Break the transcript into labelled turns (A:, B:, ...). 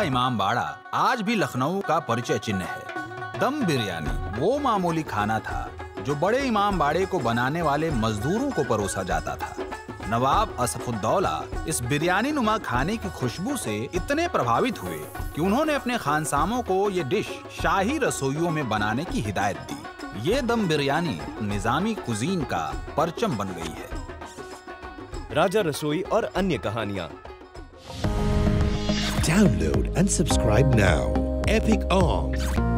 A: इमाम बाड़ा आज भी लखनऊ का परिचय चिन्ह है। दम बिरयानी वो मामूली खाना था जो बड़े इमाम बाड़े को बनाने वाले मजदूरों को परोसा जाता था। नवाब असफुद्दौला इस बिरयानी नुमा खाने की खुशबू से इतने प्रभावित हुए कि उन्होंने अपने खानसामों को ये डिश शाही रसोइयों में बनाने की हिदायत दी। ये दम बिरयानी निजामी कुजीन का परचम बन गई है।
B: राजा रसोई और अन्य कहानियां।
C: Download and subscribe now. Epic Arms.